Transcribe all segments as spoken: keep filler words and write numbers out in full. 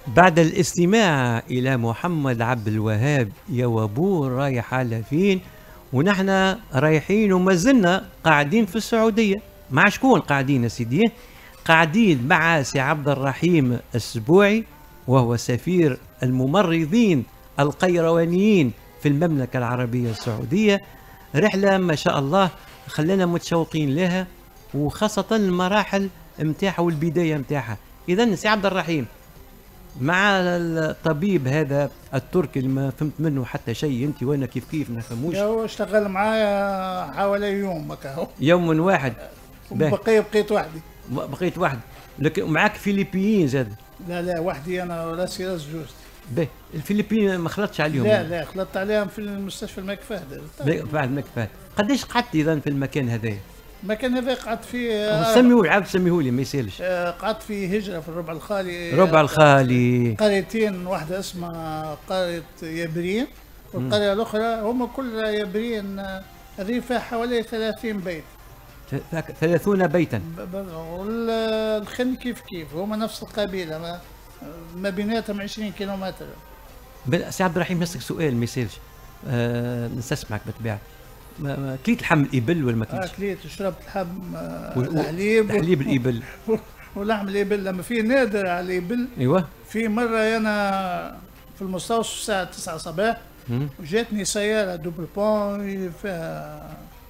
بعد الاستماع إلى محمد عبد الوهاب يا وابور رايح على فين، ونحن رايحين وما زلنا قاعدين في السعودية. مع شكون قاعدين يا سيدي؟ قاعدين مع سي عبد الرحيم السبوعي، وهو سفير الممرضين القيروانيين في المملكة العربية السعودية. رحلة ما شاء الله خلينا متشوقين لها، وخاصة المراحل متاعها والبداية متاعها. إذا سي عبد الرحيم، مع الطبيب هذا التركي اللي ما فهمت منه حتى شيء، انت وانا كيف كيف ما فهموش. هو اشتغل معايا حوالي يوم هكا، يوم واحد بقيت بقيت وحدي. بقيت وحدي، لكن معك فيليبيين زاد؟ لا لا وحدي انا، راسي راس جوزتي. باهي الفلبين ما خلطتش عليهم؟ لا لا خلطت عليهم في المستشفى الملك فهد. بعد الملك فهد. قداش قعدت اذا في المكان هذايا؟ المكان هذا قعدت فيه، سميهولي عاود سميهولي ما يسالش. قعدت في هجره في الربع الخالي. ربع الخالي قريتين، واحده اسمها قريه يابرين والقريه الاخرى هم كلها يابرين. هذه فيها حوالي ثلاثين بيت. ثلاثون بيتا. والخن كيف كيف هم نفس القبيله، ما, ما بيناتهم عشرين كيلومتر. سي عبد الرحيم نسألك سؤال ما يسالش، أه نستسمعك بالطبيعه. كليت لحم الابل ولا ما كليتش؟ اه كليت وشربت لحم الحليب حليب الابل ولحم الابل. لما في نادر على الابل. ايوه. في مره انا في المستوصف الساعه تسعة صباح وجاتني سياره دوبل بون فيها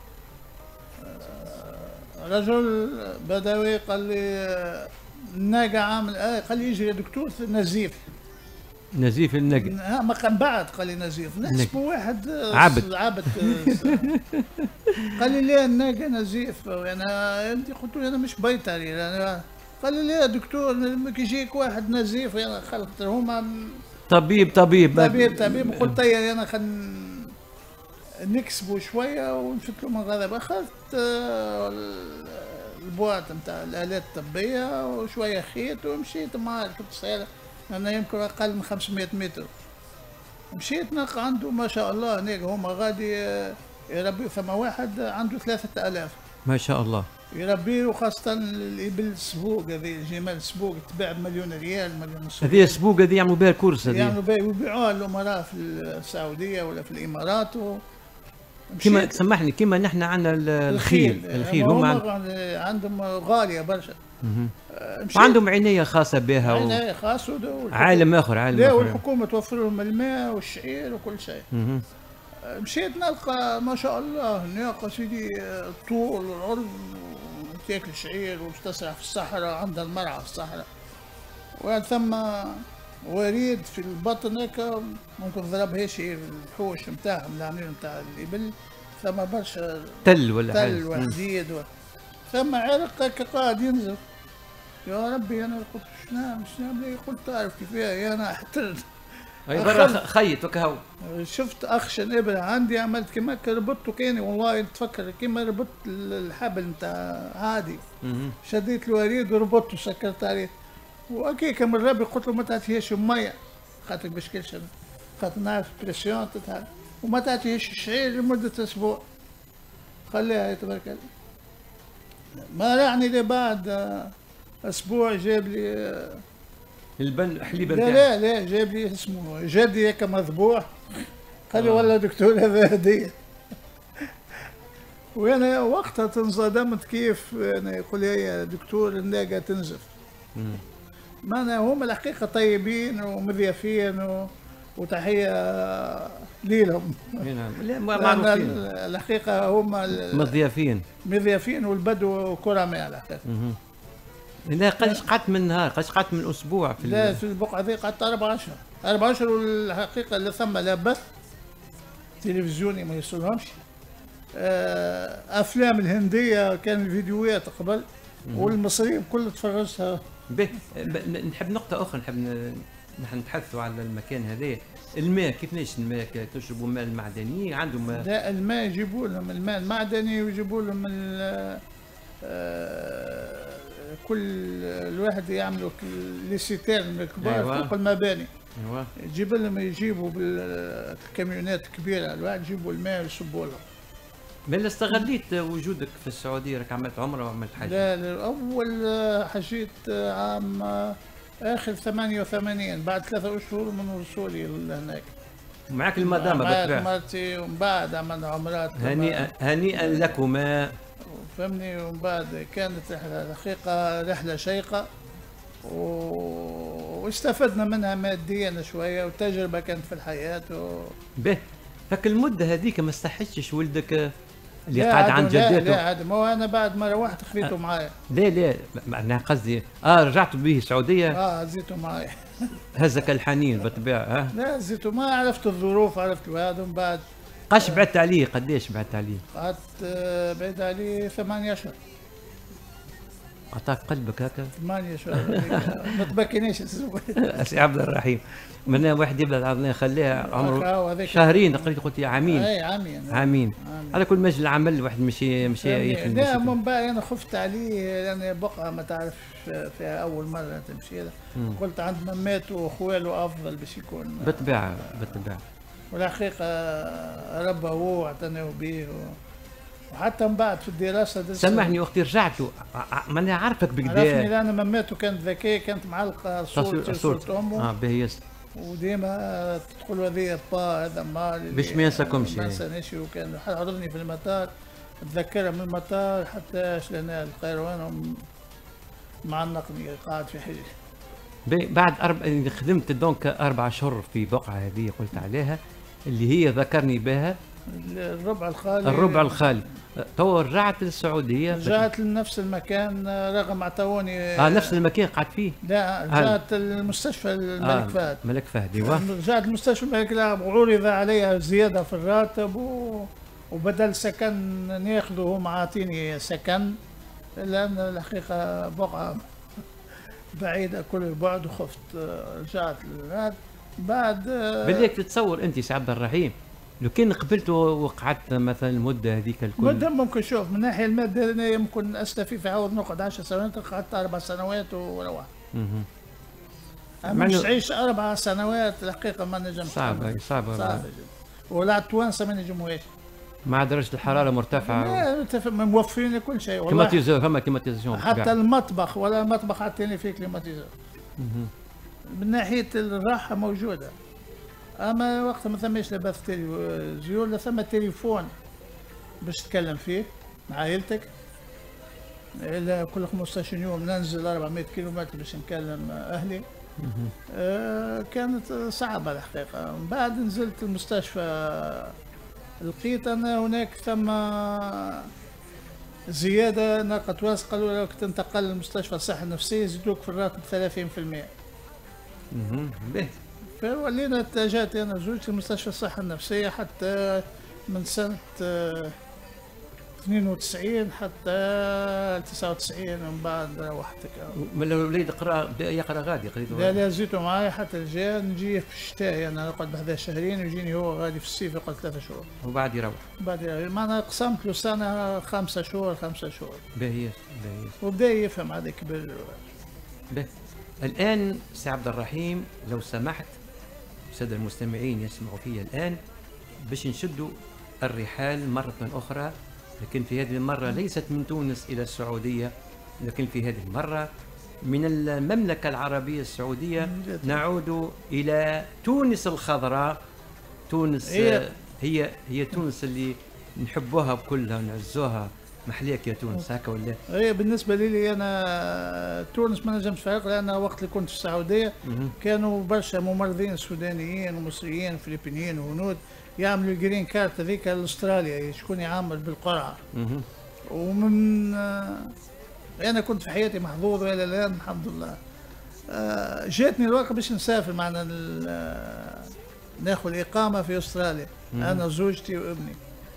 رجل بدوي قال لي الناقه عامل آه قال لي يجي يا دكتور نزيف. نزيف النقل؟ ما كان بعد قال لي نزيف، نحسبه واحد عبد عبد قال لي ليه الناقه نزيف؟ انا انت قلت له انا مش بيطري أنا. قال لي ليه يا دكتور كي يجيك واحد نزيف؟ انا خلقت هما طبيب طبيب طبيب طبيب قلت طيب انا خل نكسبوا شويه ونفتلوا من غضب. اخذت البواط نتاع الالات الطبيه وشويه خيط ومشيت معاه كنت صغيره، أنا يمكن أقل من خمسمائة متر. مشيت نلقى عنده ما شاء الله هناك هما غادي يربي، ثم واحد عنده ثلاثة آلاف ما شاء الله يربي، وخاصة الإبل السبوق هذه الجمال السبوق تباع بمليون ريال مليون ونص. هذه السبوق هذه يعملوا بها الكورس هذه؟ يعملوا بها ويبيعوها للأمراء في السعودية ولا في الإمارات. و... كما سمحني كما نحن عندنا الخيل الخيل هما عند... عندهم غالية برشا. وعندهم عناية خاصة بها و... عناية خاصة و... عالم آخر عالم لا آخر. والحكومة توفر لهم الماء والشعير وكل شيء. مشيت نلقى ما شاء الله ناقة سيدي طول والعرض وتاكل شعير وتسرح في الصحراء، عندها المرعى في الصحراء، وثم وريد في البطن هكا ممكن ضربها شي الحوش نتاعهم اللي عاملين نتاع الإبل، ثم برشا تل ولا تل وحديد و... ثم عرق هكا قاعد ينزف. يا ربي انا قلت شنو شنو قلت تعرف كيفاه انا احترت. اي برا خيط وكهو. شفت اخشن ابره عندي عملت كيما ربطته كاني والله تفكر كيما ربطت الحبل نتاع عادي. شديت الوريد وربطته سكرت عليه وهكاك من ربي قلت له ما تعطيهاش ميه خاطر باش كلش خاطر نعرف بريسيون تتعب، وما تعطيهاش الشعير لمده اسبوع خليها تبارك الله. ما رعني لبعد اسبوع جاب لي البن حليب لا لا لا جاب لي اسمه جدي هكا مذبوح، قال لي والله دكتور هذا هديه. وانا وقتها انصدمت كيف انا يقول لي يا دكتور الناقه تنزف. معناها هما الحقيقه طيبين ومضيافين و... وتحيه ليلهم. لا معروفين الحقيقه هما مضيافين مضيافين والبدو كرماء الحقيقه. لا قداش قعدت من نهار قداش قعدت من اسبوع في لا في البقعه ذي قعدت أربعة أشهر أربعة أشهر والحقيقه اللي ثم لا بث تلفزيوني ما يوصلهمش. افلام الهنديه كان الفيديوهات قبل والمصريين كل تفرجتها. نحب نقطه اخرى نحب نحن نتحدثوا على المكان هذا. الماء كيفاش الماء تشربوا الماء المعدني عندهم؟ لا الماء يجيبوا لهم الماء المعدني ويجيبوا لهم كل الواحد يعملوا لي سيتيرن الكبار. أيوة. فوق المباني. ايوه يجيب لهم يجيبوا بالكاميونات الكبيره الواحد يجيبوا الماء ويصبوا لهم. بل استغليت وجودك في السعوديه راك عملت عمره وعملت حاجه؟ لا, لا اول حجيت عام اخر ثمانية وثمانين بعد ثلاثة اشهر من وصولي لهناك. معك المدام معك بالطبع. مرتي ومن بعد عملنا عمرات. هنيئا هنيئا لكما. فهمني. ومن بعد كانت رحلة الحقيقة رحلة شيقة و... واستفدنا منها ماديا شوية، وتجربة كانت في الحياة و... به فك المدة هذيك ما استحجش ولدك اللي لا قاعد عاد- عند لا جدته؟ لا عاد ما هو انا بعد ما روحت خذيته معايا. لا لا معناها قصدي اه رجعت به السعودية. اه زيته معايا. هزك الحنين بالطبيعة. اه لا زيته ما عرفت الظروف، عرفت هذا. من بعد قاش بعدت عليه؟ قديش بعدت عليه؟ قعدت آه، بعيد عليه ثمانية اشهر. عطاك قلبك هكا. ثمانية اشهر ما تبكينيش الزوج. سي عبد الرحيم من واحد يبدا الله يخليها آه، عمره هذاك- شهرين قلت قلت يا عامين. اي عامين. عامين عامين. على كل مجل العمل الواحد مشي مشي فهمني. يخدم لا بشكل- من بعد انا خفت عليه لان بقعه ما تعرف فيها اول مره تمشي له. مم. قلت عند ممات واخواله افضل باش يكون. بالطبيعة بالطبيعة. والحقيقه ربى هو واعتنوا به و... وحتى من بعد في الدراسه درست. سامحني وقت رجعتوا ماني عارفك عرفني بكدا. لان مماته كانت ذكيه، كانت معلقه صورتي وصورة امه. اه باهي ياسر. وديما تدخل هذه با هذا مال باش ما ينساكمش. ما ينسانيش. وكان حضرني في المطار، اتذكرها من المطار حتى شلنا القيروان معلقني قاعد في حجري. بي- بعد أربع خدمت دونك أربع شهور في بقعة هذه قلت عليها اللي هي ذكرني بها الربع الخالي. الربع الخالي. تو رجعت للسعودية. رجعت لنفس المكان رغم اعطوني. اه نفس المكان قعدت فيه. لا رجعت المستشفى الملك آه فهد. ملك فهد ايوه. رجعت المستشفى الملك فهد وعرض علي زيادة في الراتب و... وبدل سكن ناخذه هم عاطيني سكن، لأن الحقيقة بقعة بعيدة كل البعد وخفت. رجعت لهذا بعد. بدك تتصور انت سي عبد الرحيم لو كان قبلت وقعدت مثلا المده هذيك الكل. مدة ممكن شوف من الناحية المادية أنا يمكن أستفي في عوض نقعد عشر سنوات، قعدت أربع سنوات وروحت. مهم. أما معنو- مش تعيش أربع سنوات الحقيقة ما نجمش. صعبة صعبة صعبة جدا. ولا التوانسة ما نجموهاش. مع درجة الحرارة مرتفعة. لا متف- موفرين كل شيء والله. كليماتيزور فما كليماتيزاسيون. حتى المطبخ ولا المطبخ عطيني فيه كليماتيزور. من ناحية الراحة موجودة. أما وقت ما ثماش لا بث تلفزيون لا ثم تليفون باش تتكلم فيه مع عائلتك. إلا كل خمسطاش يوم ننزل أربعمائة كيلومتر باش نكلم أهلي. آه كانت صعبة الحقيقة. من بعد نزلت المستشفى لقيت أنا هناك ثم زيادة ناقة واس، قالوا لو كنت تنتقل لمستشفى الصحة النفسية يزيدوك في الراتب ثلاثين بالمئة. باهي. فولينا اتجهت أنا وزوجتي لمستشفى الصحة النفسية حتى من سنة آه، اثنين وتسعين حتى تسعة وتسعين. ومن بعد روحت. من الوليد قرا بدا يقرا غادي قريت. لا لا زيتوا معايا حتى الجاي نجي في الشتاء. أنا نقعد بحذا شهرين ويجيني هو غادي في الصيف يقعد ثلاثة شهور. وبعد يروح. بعد معنا قسمت له سنة خمسة شهور خمسة شهور. باهي باهي. وبدا يفهم هذا كبر. باهي. الآن سي عبد الرحيم لو سمحت السادة المستمعين يسمعوا فيا الآن باش نشدوا الرحال مرة أخرى، لكن في هذه المرة ليست من تونس إلى السعودية، لكن في هذه المرة من المملكة العربية السعودية نعود إلى تونس الخضراء. تونس هي هي هي تونس اللي نحبوها بكلها ونعزوها. محليك يا تونس هكا ولا؟ هي بالنسبة لي أنا تونس ما نجمش فرق، لأن وقت اللي كنت في السعودية كانوا برشا ممرضين سودانيين ومصريين وفلبينيين وهنود يعملوا الجرين كارت هذيك لاستراليا، شكون يعمل بالقرعة. ومن أنا كنت في حياتي محظوظ إلى الآن الحمد لله. جاتني الوقت باش نسافر معنا ناخذ إقامة في أستراليا أنا وزوجتي وابني.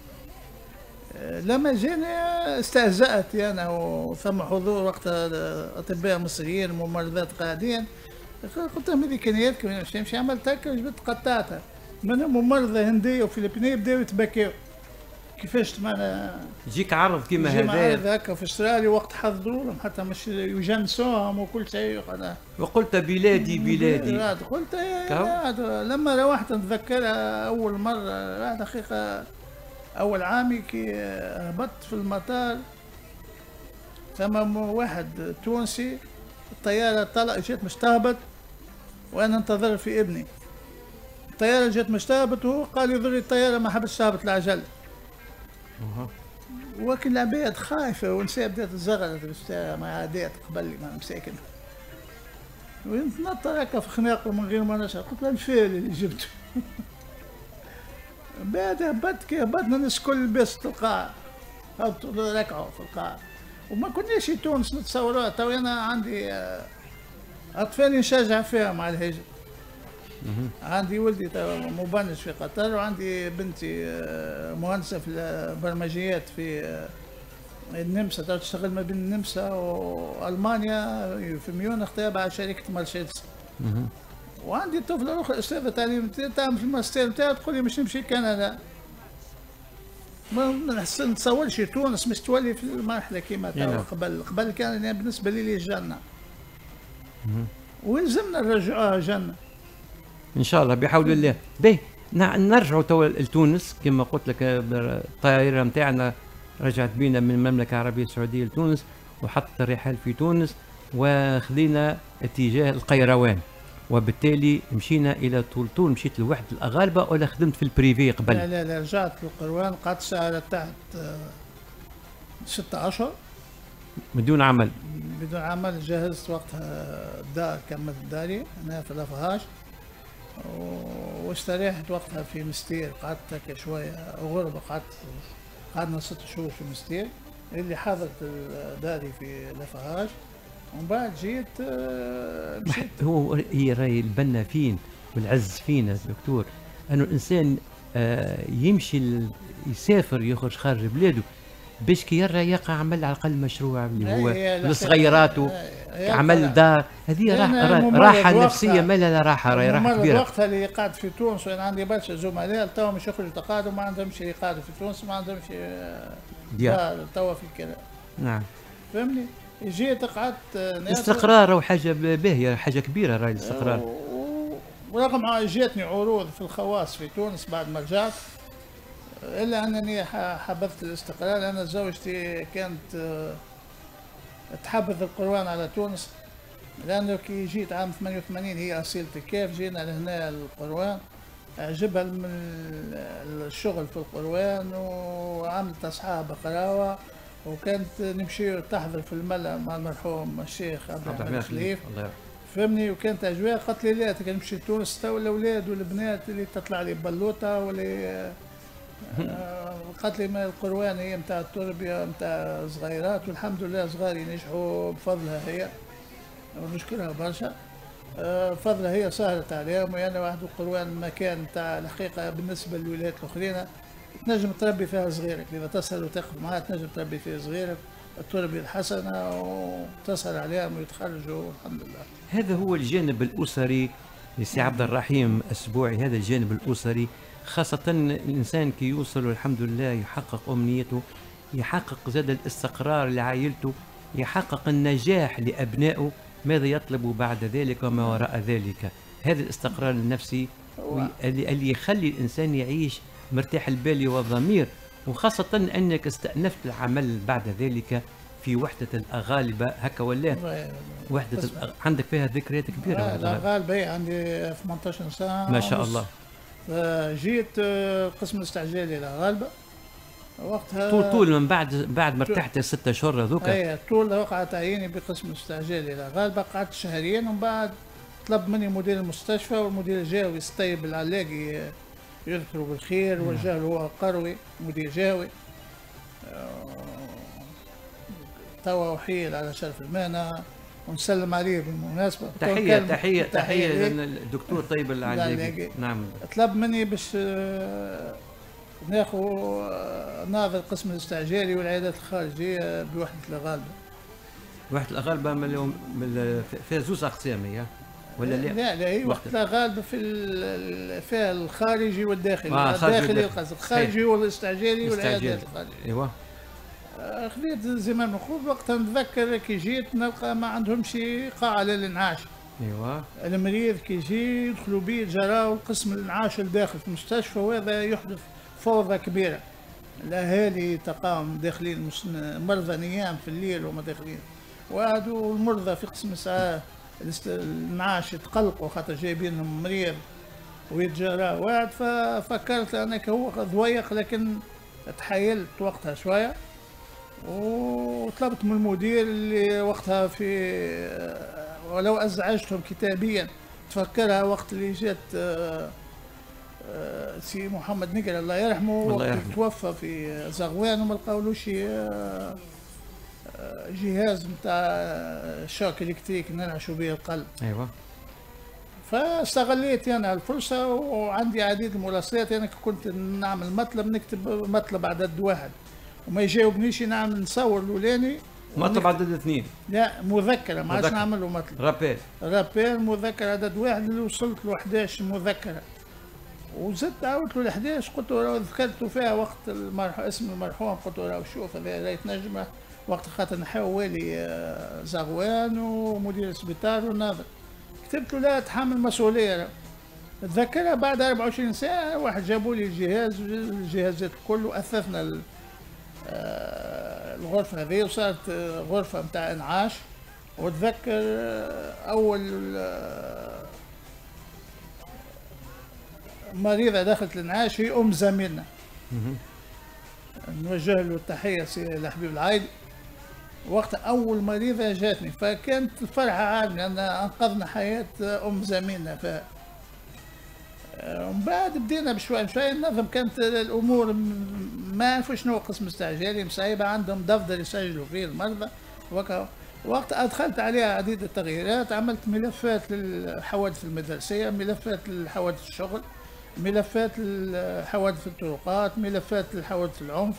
لما جينا استهزأت أنا وثم حضور وقت أطباء مصريين وممرضات قاعدين. قلت لهم هذيك نياتكم مش نمشي عملت هكا وجبت قطعتها من ممرضة هندية وفلبينية بداوا يتبكيوا كيفاش معنا يجيك عرض كيما هذا عرض هكا في استراليا وقت حضروا لهم حتى مش يجنسوهم وكل شيء. وقلت بلادي بلادي. قلت يا لما روحت نتذكرها أول مرة دقيقة أول عامي كي هبطت في المطار ثم واحد تونسي الطياره طلع جيت مش تهبط، وانا انتظر في ابني. الطياره جت مش تهبط، وهو قال يضر الطياره ما حبش تهبط العجل. وكل العباد خايفه، والنساء بدات تزغرت ما عادات قبل لي ما مساكن. ونتنطر هكا في خناق من غير ما نشعر، قلت له الفيل اللي جبته. بعد هبطت كي هبطنا الناس الكل لبست القاعة، هبطوا ركعوا في القاعة، وما كناش في تونس نتصوروها. تو انا عندي اطفالي نشجع فيهم على الهجرة. عندي ولدي تو مبرمج في قطر، وعندي بنتي مهندسة في البرمجيات في النمسا، تو تشتغل ما بين النمسا والمانيا في ميونخ تابعة شركة مرسيدس. وعندي طفله اخرى استاذه تعليم تعمل في الماستر نتاعها، تقول لي مش نمشي كندا. ما نتصورش تونس مش تولي في المرحله كيما توا. قبل قبل كان يعني بالنسبه لي جنه، ويلزمنا نرجعوها جنه ان شاء الله بحول الله. باهي نرجعوا توا لتونس كما قلت لك. الطائره نتاعنا رجعت بينا من المملكه العربيه السعوديه لتونس، وحطت الرحال في تونس، وخذينا اتجاه القيروان، وبالتالي مشينا الى طولطول. مشيت لوحده الاغالبه ولا خدمت في البريفي قبل؟ لا لا لا، رجعت للقيروان، قعدت ساعه تحت ستة اشهر بدون عمل. بدون عمل. جهزت وقتها الدار، كملت داري انا في لافهاش، واستريحت وقتها في مستير. قعدت هكا شويه غربه، قعدت قعدنا ست شهور في مستير اللي حضرت داري في لافهاش. ومن بعد جيت مشيت. هو هي راي البنا فين والعز فينا دكتور، انه الانسان يمشي يسافر يخرج خارج بلاده باش كي يرى يقع عمل على الاقل مشروع اللي هو لصغيراته، عمل دار. هذه راحه راحه نفسيه، ما لا راحه راي راحه كبيره. وقتها اللي قاعد في تونس، وانا عندي برشا زملاء توا مش يخرجوا تقاعدوا، ما عندهمش يقعدوا في تونس، ما عندهمش دار توا في الكلام. نعم فهمني. جيت قعدت الاستقرار او حاجه باهيه، حاجه كبيره راي الاستقرار. ورغم جاتني عروض في الخواص في تونس بعد ما رجعت، الا انني حبذت الاستقرار، لان زوجتي كانت تحبذ القروان على تونس، لانه كي جيت عام ثمانية وثمانين هي اصيلة كيف جينا لهنا القروان، عجبها من الشغل في القروان، وعملت اصحاب قراوه، وكانت نمشي تحضر في الملا مع المرحوم الشيخ عبد الرحمن الخليف. فهمني. وكانت اجواء. قالت لي لا كان نمشي لتونس تو الاولاد والبنات اللي تطلع لي بلوطه ولا قالت لي ما القروان هي نتاع التربيه نتاع صغيرات، والحمد لله صغاري نجحوا بفضلها هي، ونشكرها برشا. بفضلها هي سهلت عليهم، وانا واحد القروان مكان نتاع الحقيقه بالنسبه للولايات الاخرين تنجم تربي فيها صغيرك، اذا تسهل وتقف معها تنجم تربي فيها صغيرك التربيه الحسنه، وتسهل عليهم ويتخرجوا الحمد لله. هذا هو الجانب الاسري لسي عبد الرحيم السبوعي، هذا الجانب الاسري، خاصه الانسان كي يوصل الحمد لله يحقق امنيته، يحقق زاد الاستقرار لعائلته، يحقق النجاح لابنائه، ماذا يطلب بعد ذلك وما وراء ذلك؟ هذا الاستقرار النفسي اللي يخلي الانسان يعيش مرتاح البال والضمير، وخاصة أنك استأنفت العمل بعد ذلك في وحدة الأغالبة هكا ولا وحدة الأغ... عندك فيها ذكريات كبيرة. الأغالبة عندي ثمانية عشر سنة ما شاء الله. جيت قسم الاستعجالي الأغالبة وقتها طول طول من بعد بعد ما ارتحت الستة شهور هذوك. اي طول وقع تعييني بقسم الاستعجالي الأغالبة، قعدت شهرين، ومن بعد طلب مني مدير المستشفى، والمدير جاوي السطيب العلاقي يذكروا بالخير، وجه له هو قروي مدير جاوي. توا وحيل على شرف المهنة، ونسلم عليه بالمناسبة. تحية تحية تحية للدكتور طيب العلاقي. نعم. طلب مني باش ناخذ ناظر قسم الاستعجالي والعيادات الخارجية بوحدة الأغالبة. وحدة الأغالبة من فيها زوز أقسام هي ولا لا؟ لا لا هي وقت الغالبة في فيها الخارجي والداخلي. آه الداخلي القصد الخارجي والاستعجالي والعيادات الخارجية. ايوه. خذيت زمام الخوض. وقتها نتذكر كي جيت نلقى ما عندهمش قاعة للإنعاش. ايوه. المريض كي يجي يدخلوا به جراو قسم الإنعاش الداخل في المستشفى، وهذا يحدث فوضى كبيرة. الأهالي تقام داخلين مرضى نيام في الليل وما داخلين. وقعدوا المرضى في قسم الإسعاف الاست- الانعاش يتقلقوا خاطر جايبين لهم مريض ويتجرى واحد. ففكرت انك هو ضويق، لكن تحايلت وقتها شويه وطلبت من المدير اللي وقتها في ولو ازعجتهم كتابيا تفكرها وقت اللي جات آه، آه، سي محمد نقل الله يرحمه الله وقت يرحمه. توفى في زغوان وما لقاولوش آه، آه، جهاز نتاع شوك الكتريك ننعشوا به القلب. ايوه. فاستغليت انا الفرصه وعندي عديد المراسلات. انا كنت نعمل مطلب نكتب مطلب عدد واحد وما يجاوبنيش نعمل نصور الاولاني مطلب عدد اثنين. لا مذكره ما عادش مذكرة. نعمل له مطلب رابيل. رابير مذكره عدد واحد اللي وصلت له احد عشر مذكره. وزدت عاودت له ال احد عشر قلت له ذكرت فيها وقت المرحوم اسم المرحوم قلت له شوف هذا راهي نجمه وقت خاطر نحاول والي آه، زغوان ومدير السبيطار وناظر. كتبت له لا تحمل مسؤوليه. تذكرها بعد أربعة وعشرين ساعة واحد جابوا لي الجهاز الجهازات الكل وأثثنا ال- آه، الغرفة هذه وصارت آه، غرفة متاع إنعاش. وتذكر آه، أول آه، مريضة دخلت الإنعاش هي أم زميلنا، مهم. نوجه له التحية سي الحبيب العايدي. وقت أول مريضة جاتني فكانت الفرحة عالمة لأن أنقذنا حياة أم زميلنا. ف ومن بعد بدينا بشوي بشوي النظم. كانت الامور م- ما نعرفوا شنو قسم استعجالي مصايبه عندهم دفتر يسجلوا فيه المرضى. وك- وقت ادخلت عليها عديد التغييرات. عملت ملفات للحوادث المدرسيه، ملفات للحوادث الشغل، ملفات للحوادث الطرقات، ملفات للحوادث العنف،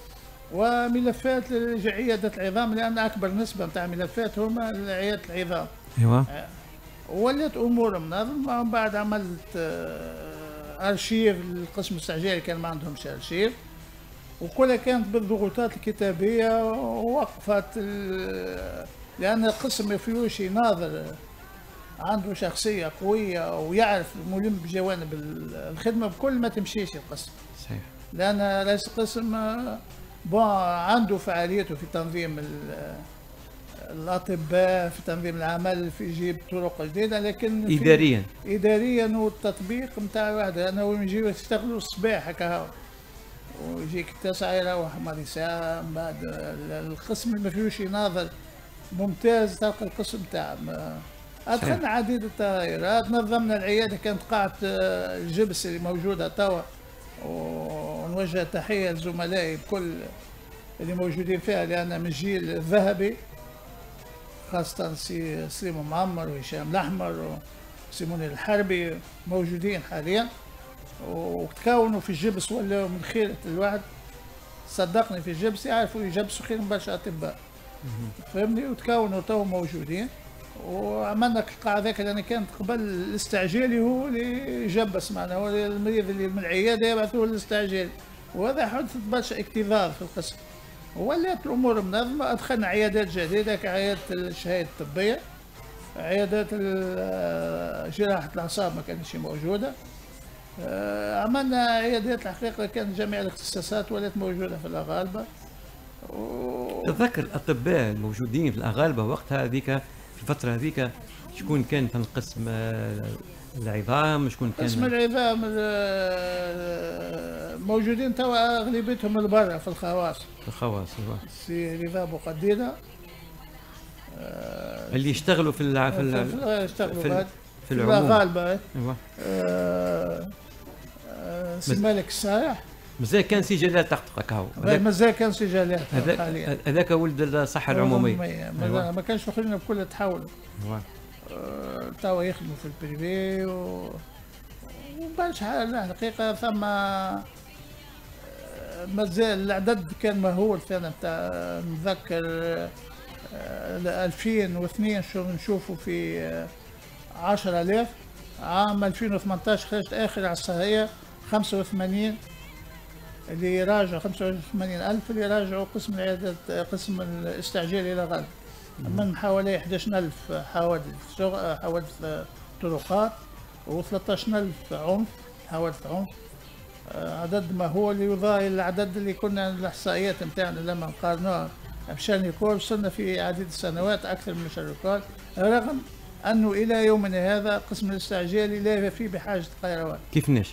وملفات لعياده العظام لان اكبر نسبه نتاع ملفات هما عياده العظام. ايوه. وليت امور منظمه. ومن بعد عملت آه، ارشيف للقسم الاستعجالي كان ما عندهمش ارشيف. وكلها كانت بالضغوطات الكتابيه ووقفت ال- لان القسم ما فيهوش ناظر عنده شخصيه قويه ويعرف ملم بجوانب ال- الخدمه بكل ما تمشيش القسم. صحيح. لان رئيس القسم آه، بون عنده فعاليته في تنظيم ال- الاطباء في تنظيم العمل في يجيب طرق جديده، لكن في- اداريا. اداريا والتطبيق نتاع واحد انا وين يجيو يشتغلوا الصباح هكا هاو ويجيك تسعة يروح مالي ساعة. من بعد ال- القسم اللي ما فيهوش يناظر ممتاز تلقى القسم تاع ما- ادخلنا عديد التغيرات. نظمنا العياده كانت قاعه آه، الجبس اللي موجوده توا ونوجه تحيه لزملائي بكل اللي موجودين فيها لان من الجيل الذهبي خاصة سي سليم معمر وهشام الأحمر وسيمون الحربي موجودين حاليا وتكونوا في الجبس ولا من خيرة الواحد صدقني في الجبس يعرفوا يجبسوا خير من برشا أطباء فهمني. وتكونوا تو موجودين وعملنا القاعة ذاك لأن كانت قبل الاستعجالي هو اللي يجبس معنا هو المريض اللي من العيادة يبعثوه للاستعجالي وهذا حدث برشا اكتظاظ في القسم. ولات الامور منظمه. ادخلنا عيادات جديده كعياده الشهاده الطبيه، عيادات ال- جراحه الاعصاب ما كانتش موجوده. آه، عملنا عيادات الحقيقه كانت جميع الاختصاصات ولات موجوده في الاغالبه. و... تتذكر الاطباء الموجودين في الاغالبه وقتها هذيك في الفتره هذيك شكون كان في القسم آه، العظام شكون كان؟ قسم العظام آه، موجودين توا اغلبيتهم البرا في الخواص. الخواص. ايوه. سي رضا بقديده اللي يشتغلوا في الع... في, في ال... يشتغلوا في, بعد في في العموم. الغالبه. ايوه. آه، آه، سي بس- مالك السايح مازال كان سي جلال تحتك هاو. هذاك- مازال كان سجالات حاليا. هذاك هذاك ولد الصحه العموميه. ما, أيوة. ما كانش الاخرين بكل تحولوا. أيوة. آه، توا يخدموا في البريفي و وبرشا حاجة لا الحقيقة ثم آه، مازال العدد كان مهول فعلا نتاع نتذكر آه، ألفين واثنين شو نشوفوا في آه، عشرة آلاف. عام ألفين وثمانية عشر خرجت آخر إحصائية خمسة وثمانين اللي يراجعوا خمسة وثمانين ألف اللي يراجعوا قسم العيادات قسم الاستعجال إلى غد من حوالي أحد عشر ألف حوادث شغل حوادث طرقات و13 ألف عنف حوادث عنف. آه، عدد ما هو اللي يضاهي العدد اللي كنا الإحصائيات نتاعنا لما قارنوها مشان يكون وصلنا في عديد السنوات أكثر من مشروعات، رغم أنه إلى يومنا هذا قسم الاستعجالي لا فيه بحاجة قيروان. كيف ناش؟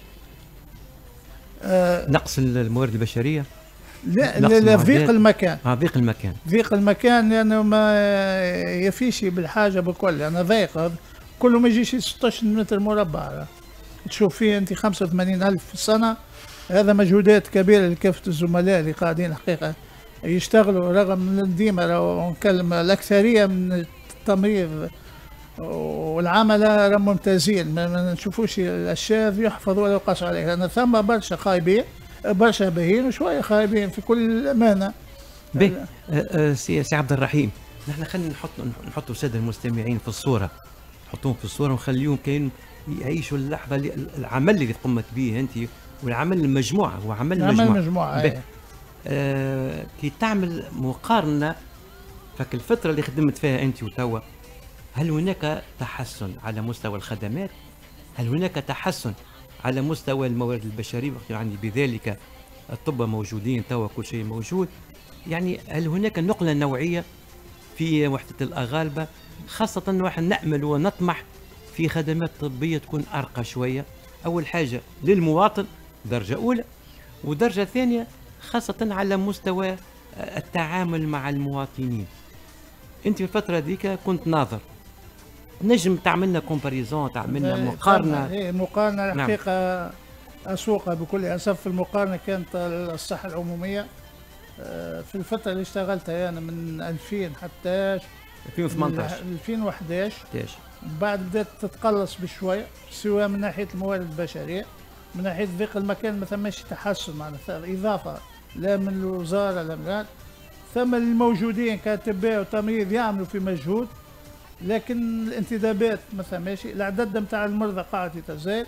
آه نقص الموارد البشريه؟ لا لا, لا ضيق المكان. اه ضيق المكان. ضيق المكان لأنه ما يفيش بالحاجة بكل، لأنه يعني ضيق كله ما يجيش ستة عشر متر مربع. تشوف فيه أنت خمسة وثمانين ألف في السنة، هذا مجهودات كبيرة لكافة الزملاء اللي قاعدين الحقيقة يشتغلوا، رغم ديما لو نكلم الأكثرية من التمريض والعملة راهم ممتازين، ما نشوفوش الشاذ يحفظ ولا يقاس عليه، لأن ثم برشا خايبين برشا باهين وشوية خايبين في كل أمانة. به سي سي عبد الرحيم، نحن خلينا نحط نحطوا السادة المستمعين في الصورة، نحطوهم في الصورة ونخليهم كاين يعيشوا اللحظة اللي العمل اللي قمت به أنت، والعمل المجموعة هو عمل عمل مجموعة. مجموعة آه كي تعمل مقارنة فك الفترة اللي خدمت فيها أنت وتوا، هل هناك تحسن على مستوى الخدمات؟ هل هناك تحسن على مستوى الموارد البشرية؟ يعني بذلك الطب موجودين توا، كل شيء موجود، يعني هل هناك نقلة نوعية في وحدة الأغالبة، خاصة واحد نأمل ونطمح في خدمات طبية تكون أرقى شوية؟ أول حاجة للمواطن درجة أولى، ودرجة ثانية خاصة على مستوى التعامل مع المواطنين. أنت في الفترة ذيك كنت ناظر، نجم تعملنا كومباريزون، تعملنا مقارنة؟ إيه مقارنة الحقيقة. نعم. أسوقها بكل أسف. المقارنة كانت الصحة العمومية في الفترة اللي اشتغلتها أنا يعني من ألفين حتى ألفين وثمانية عشر ألفين وأحد عشر، بعد بدأت تتقلص بشوية، سواء من ناحية الموارد البشرية، من ناحية ضيق المكان ما ثماش تحسن، معناتها إضافة لا من الوزارة لا من، ثم الموجودين كأطباء وتمريض يعملوا في مجهود، لكن الانتدابات ما ثماش، العدد نتاع المرضى قاعد يتزايد،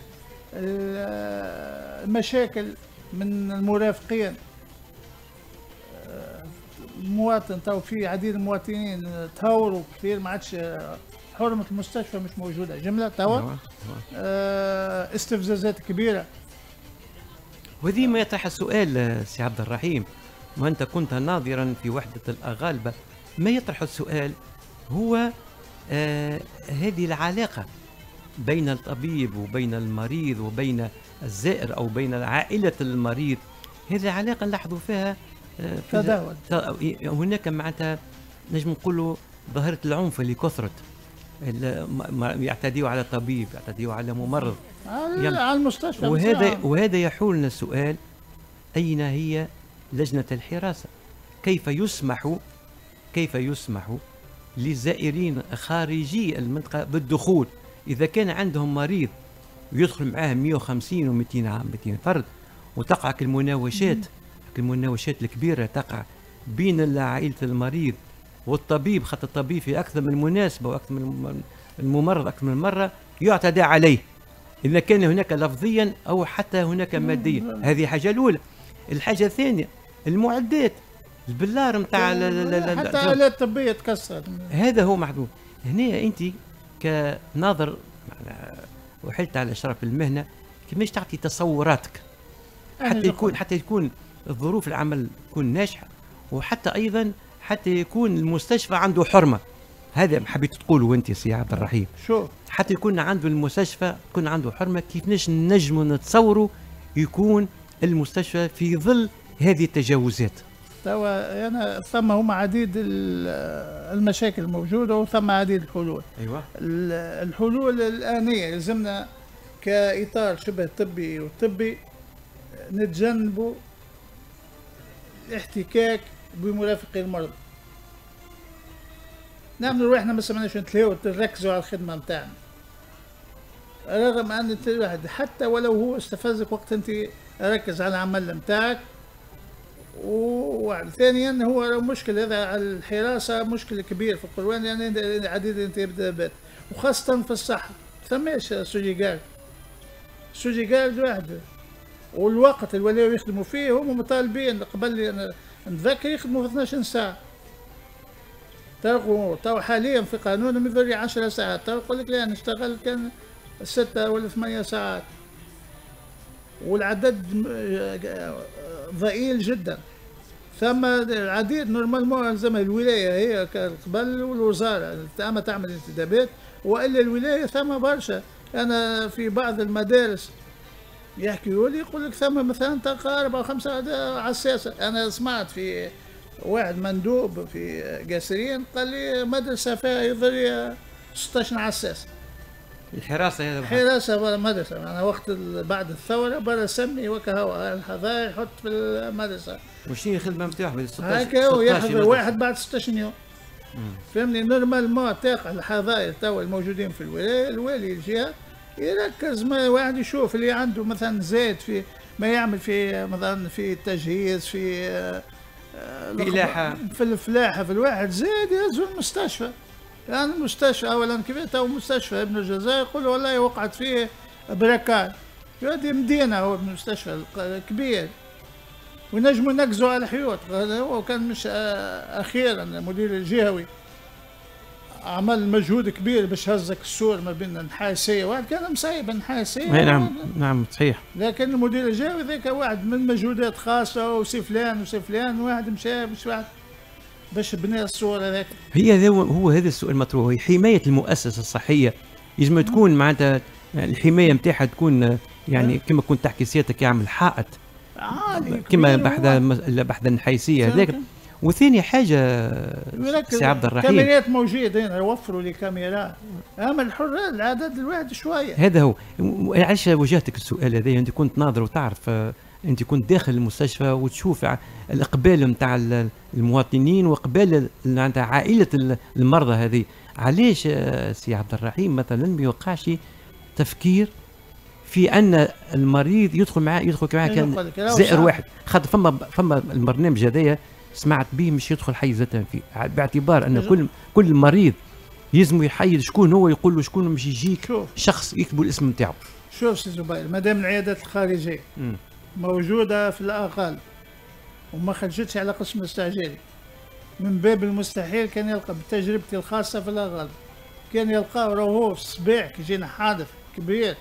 المشاكل من المرافقين، المواطن تو في عديد المواطنين تهوروا كثير، ما عادش حرمة المستشفى مش موجودة جملة توا، استفزازات كبيرة. وهذه ما يطرح السؤال سي عبد الرحيم، وأنت كنت ناظرا في وحدة الأغالبة، ما يطرح السؤال هو آه هذه العلاقة بين الطبيب وبين المريض وبين الزائر أو بين عائلة المريض، هذه علاقة نلاحظوا فيها آه تداول. هناك معناتها نجم نقولوا ظاهرة العنف اللي كثرت، يعتديوا على طبيب، يعتديوا على ممرض، على, على المستشفى. وهذا وهذا يحولنا السؤال، أين هي لجنة الحراسة؟ كيف يسمح كيف يسمح للزائرين خارجي المنطقة بالدخول إذا كان عندهم مريض ويدخل معاه مئة وخمسين و مئتين عام مئتين فرد، وتقع المناوشات المناوشات الكبيرة تقع بين عائلة المريض والطبيب، خاطر الطبيب في أكثر من مناسبة وأكثر من الممرض أكثر من مرة يعتدى عليه إذا كان هناك لفظيا أو حتى هناك ماديا. هذه حاجة الأولى. الحاجة الثانية المعدات، البلار نتاع حتى آلات طبية تكسر، هذا هو محدود. هنا أنت كناظر وحلت على شرف المهنة، كيفاش تعطي تصوراتك حتى يكون حتى يكون الظروف العمل تكون ناجحة، وحتى أيضا حتى يكون المستشفى عنده حرمة. هذا حبيت تقوله أنت سي عبد الرحيم، شو حتى يكون عنده المستشفى يكون عنده حرمة. كيفاش نجموا نتصوروا يكون المستشفى في ظل هذه التجاوزات؟ توا أنا ثم هما عديد المشاكل الموجودة وثم عديد الحلول. أيوة. الحلول الآنية يلزمنا كإطار شبه طبي وطبي نتجنبوا الاحتكاك بمرافقي المرضى. نعملوا روحنا ما سمعناش نتلاو، نركزوا على الخدمة نتاعنا، رغم أن الواحد حتى ولو هو استفزك وقت أنت ركز على العمل نتاعك. وثانيا هو مشكل هذا على الحراسة مشكل كبير في القروان، يعني عديد الانتدابات وخاصة في الصحة. ثماش سوجيغارد سوجيغارد واحدة، والوقت اللي ولاو يخدموا فيه هم مطالبين قبل نتذكر يخدموا في اثناش ساعة. تو تو حاليا في قانونهم يظهر عشر ساعات، تو يقول لك لا نشتغل كان ستة ولا ثمانية ساعات، والعدد ضئيل جدا. ثم العديد نورمالمون زي الولايه هي قبل والوزاره اما تعمل انتدابات، والا الولايه ثم برشا. انا في بعض المدارس يحكيوا لي يقول لك ثم مثلا تلقى اربعه او خمسه عساسه. انا سمعت في واحد مندوب في قاسرين قال لي مدرسه فيها يظهر ستة عشر عساس. الحراسه هذا حراسه ولا مدرسه، انا وقت بعد الثوره برا سمي وكهو الحظاير يحط في المدرسه. وشنو الخدمه نتاعو؟ هكا هو يحضر واحد بعد ستة عشر يوم. فهمني نورمالمون تاقع الحظاير توا الموجودين في الولايه، الوالي الجهه يركز، ما واحد يشوف اللي عنده مثلا زاد في ما يعمل في مثلا في التجهيز في فلاحه في الفلاحه في الواحد زاد يهزوا المستشفى. يعني المستشفى اولا كيف تو مستشفى ابن الجزائر يقولوا والله وقعت فيه بركات، هذه مدينه هو المستشفى كبير ونجموا نركزوا على الحيوط. هو كان مش اخيرا المدير الجهوي عمل مجهود كبير باش هزك السور ما بين النحاسيه، واحد كان مسيب النحاسيه. نعم نعم صحيح. لكن المدير الجهوي ذاك واحد من مجهودات خاصه وسي فلان وسي فلان، واحد مشى باش واحد باش بنى الصور هذاك. هي هو هذا السؤال المطروح، هي حمايه المؤسسه الصحيه يجب تكون معناتها الحمايه نتاعها تكون يعني كما كنت تحكي سيادتك يعمل حائط عالي كما بحذا بحذا النحيسيه هذاك. وثاني حاجه سي عبد الرحيم كاميرات موجوده هنا، يوفروا لي كاميرات، اما الحر العدد الواحد شويه. هذا هو. علاش وجهتك السؤال هذا؟ انت كنت ناظر وتعرف، انت كنت داخل المستشفى وتشوف الاقبال نتاع المواطنين واقبال نتاع عائله المرضى هذه. علاش سي عبد الرحيم مثلا ما يوقعش تفكير في ان المريض يدخل معاه يدخل معاه كان زائر واحد؟ خاطر فما فما البرنامج هذايا سمعت به مش يدخل حيزة فيه، باعتبار ان كل كل مريض يلزم يحيد شكون هو، يقول له شكون مش يجيك شوف. شخص يكتبوا الاسم نتاعو. شوف سي زبير، مادام العيادات الخارجيه م. موجوده في الاقل وما خرجتش على قسم الاستعجالي، من باب المستحيل كان يلقى بتجربتي الخاصه في الاغلب كان يلقاه راهو في الصباح كي يجينا حادث كبير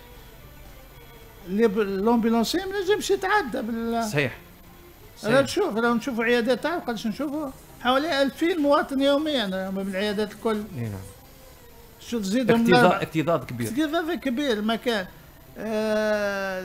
اللي الامبولانسي ما نجمش يتعدى بال صحيح. راه تشوف راه نشوفوا عيادات تاع قداش نشوفوا حوالي ألفين مواطن يوميا من العيادات الكل. نعم. شو تزيدهم اكتظاظ اكتظاظ كبير اكتظاظ كبير المكان. آه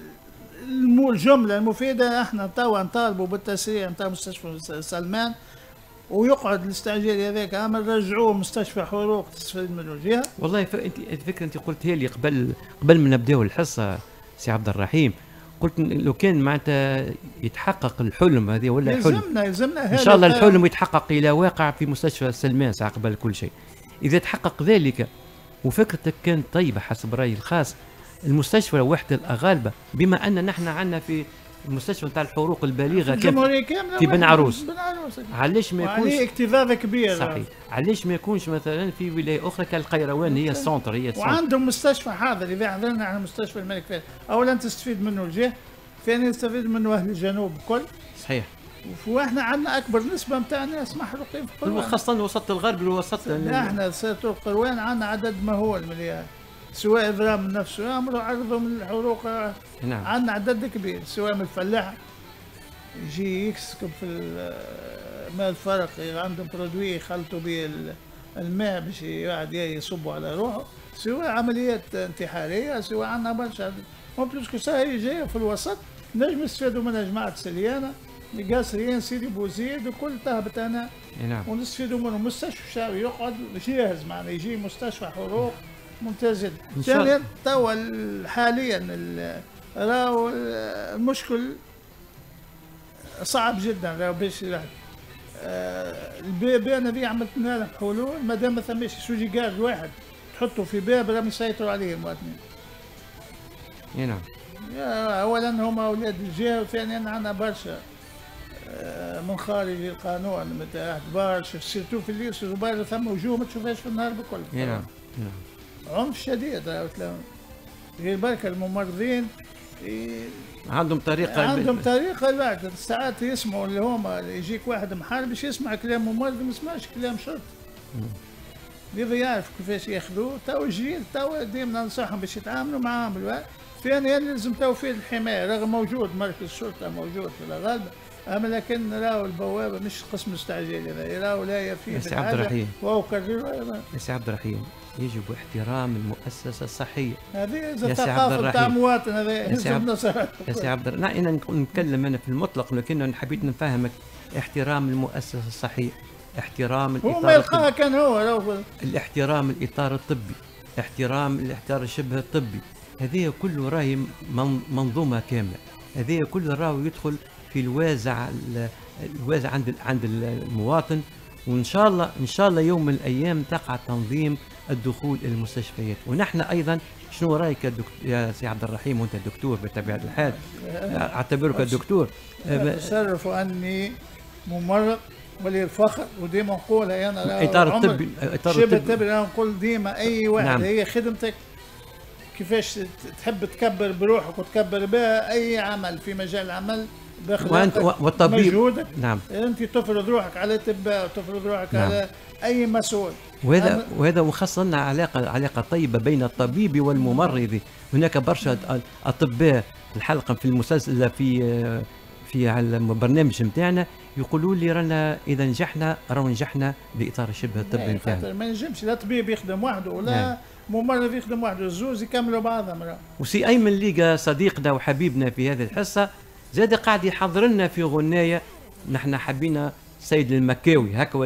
الجمله المفيده احنا توا نطالبوا بالتسريع نتاع مستشفى سلمان ويقعد الاستعجالي هذاك، اما نرجعوه مستشفى حروق تستفيد منه الجهه. والله انت الفكره انت قلتها لي قبل قبل ما نبداو الحصه سي عبد الرحيم، قلت لو كان معناتها يتحقق الحلم هذه ولا يلزمنا حلم يلزمنا ان شاء الله الحلم يتحقق الى واقع في مستشفى سلمان ساعه قبل كل شيء. اذا تحقق ذلك وفكرتك كانت طيبه حسب رايي الخاص، المستشفى وحده الاغالبه بما ان نحن عندنا في المستشفى نتاع الحروق البالغه كان في بن عروس، بن عروس علاش ما يكونش اكتظاظ كبير؟ صحيح. علاش ما يكونش مثلا في ولايه اخرى كالقيروان هي السونتر هي السونتر وعندهم مستشفى حاضر. اذا حضرنا على مستشفى الملك فهد اولا تستفيد منه الجهه، ثانيا يستفيد منه اهل الجنوب الكل. صحيح. واحنا عندنا اكبر نسبه نتاع ناس محروقين في القروان، خاصه الوسط الغربي والوسط. احنا سيرتو القروان عندنا عدد مهول من سواء اضرام نفسه يامروا عرضوا من الحروق. نعم. عندنا عدد كبير سواء من الفلاح يجي يسكب في الماء الفرق، عندهم برودوي يخلطوا به الماء باش يقعد يصبوا على روحه، سواء عمليات انتحاريه، سواء عندنا برشا مو بلوس كو سا هي جايه في الوسط نجم نستفادوا منها جماعه سليانه قاصرين سيدي بوزيد وكل تهبط انا. نعم. ونستفيدوا منه مستشفى شاوي يقعد جاهز معنا يجي مستشفى حروق ممتاز جدا. ثانيا توا حاليا راهو المشكل صعب جدا راهو باش الواحد الباب انا ذي عملت لنا حلول ما دام ما ثماش سوجي جارد واحد تحطه في باب راهم يسيطروا عليه المواطنين. نعم. اولا هما اولاد الجهه، وثانيا عندنا برشا من خارج القانون متاع برشا سيرتو في الليل صغار ثم وجوه ما تشوفهاش في النهار بكل. نعم. نعم. عنف شديد راهو غير برك الممرضين عندهم طريقه عندهم طريقه الواحد ساعات يسمعوا اللي هما يجيك واحد محارب باش يسمع كلام ممرض ما يسمعش كلام شرطي. لذا يعرف كيفاش ياخذوه. تو الجيل تو ديما ننصحهم باش يتعاملوا معاهم الواحد. ثانيا لازم توفير الحمايه، رغم موجود مركز الشرطه موجود في الغالب، اما لكن راهو البوابه مش قسم استعجالي، هذا راهو لا يفي يا سي عبد الرحيم، وهو كرر. يا سي عبد الرحيم، يجب احترام المؤسسه الصحيه. هذه يا سي عبد ثقافه تاع الرحيم، مواطن، هذا يا سي عبد يلزمنا. يا سي عبد الرحيم، لا، انا نتكلم انا في المطلق، لكن انا حبيت نفهمك. احترام المؤسسه الصحيه، احترام هو الاطار ما يلقاها الطبي، كان هو راهو. الاحترام الاطار الطبي، احترام الاحترام الشبه الطبي، هذه كله راهي من- منظومه كامله. هذه كله راهو يدخل في الوازع الوازع عند عند المواطن. وان شاء الله ان شاء الله يوم من الايام تقع تنظيم الدخول الى المستشفيات. ونحن ايضا، شنو رايك يا, يا سي عبد الرحيم، وانت دكتور بطبيعه الحال، اعتبرك دكتور. اتصرف اني ممرض ولي الفخر، وديما نقولها انا. اطار الطبي، اطار شبه الطبي، الطبي نقول ديما اي واحد. نعم. هي خدمتك كيفاش تحب تكبر بروحك وتكبر بها اي عمل في مجال العمل وانت والطبيب مجهودك. نعم. انت تفرض روحك على الاطباء وتفرض روحك نعم. على اي مسؤول. وهذا وهذا وخاصة لنا علاقة علاقة طيبة بين الطبيب والممرض. هناك برشا أطباء الحلقة في المسلسل في في على البرنامج نتاعنا يقولوا لي رانا إذا نجحنا رانا نجحنا بإطار الشبه الطبي نتاعنا. ما نجمش لا طبيب يخدم وحده ولا نعم. ممرض يخدم وحده، الزوز يكملوا بعضهم. وسي أيمن ليقا صديقنا وحبيبنا في هذه الحصة زاد قاعد يحضر لنا في غناية. نحن حبينا سيد المكاوي هكا